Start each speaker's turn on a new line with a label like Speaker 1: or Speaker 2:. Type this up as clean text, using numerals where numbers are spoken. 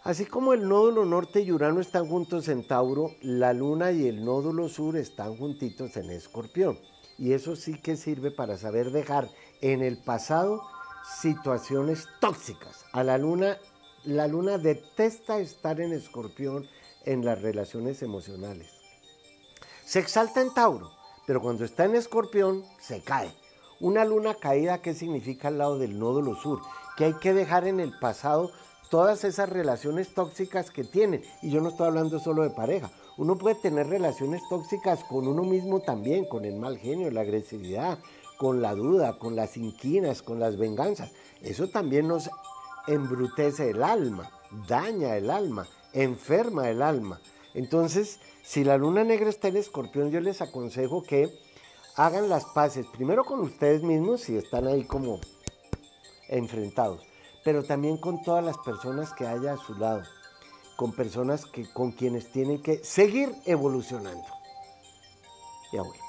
Speaker 1: Así como el nódulo norte y Urano están juntos en Tauro, la Luna y el nódulo sur están juntitos en Escorpión. Y eso sí que sirve para saber dejar en el pasado situaciones tóxicas. A la Luna detesta estar en Escorpión en las relaciones emocionales. Se exalta en Tauro, pero cuando está en Escorpión se cae. Una luna caída, ¿qué significa al lado del nódulo sur? Que hay que dejar en el pasado todas esas relaciones tóxicas que tienen. Y yo no estoy hablando solo de pareja. Uno puede tener relaciones tóxicas con uno mismo también, con el mal genio, la agresividad, con la duda, con las inquinas, con las venganzas. Eso también nos embrutece el alma, daña el alma, enferma el alma. Entonces, si la luna negra está en Escorpión, yo les aconsejo que hagan las paces primero con ustedes mismos si están ahí como enfrentados, pero también con todas las personas que haya a su lado, con personas con quienes tienen que seguir evolucionando. Ya voy.